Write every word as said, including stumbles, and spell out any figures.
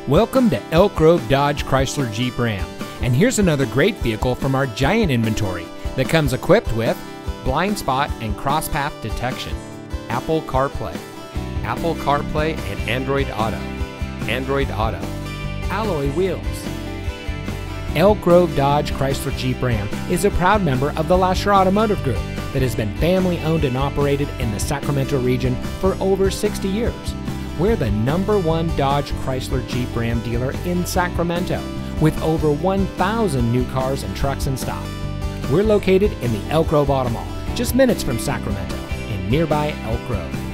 Welcome to Elk Grove Dodge Chrysler Jeep Ram, and here's another great vehicle from our giant inventory that comes equipped with blind spot and cross path detection, Apple CarPlay, Apple CarPlay and Android Auto, Android Auto, alloy wheels. Elk Grove Dodge Chrysler Jeep Ram is a proud member of the Lasher Automotive Group that has been family owned and operated in the Sacramento region for over sixty years. We're the number one Dodge Chrysler Jeep Ram dealer in Sacramento with over one thousand new cars and trucks in stock. We're located in the Elk Grove Auto Mall, just minutes from Sacramento in nearby Elk Grove.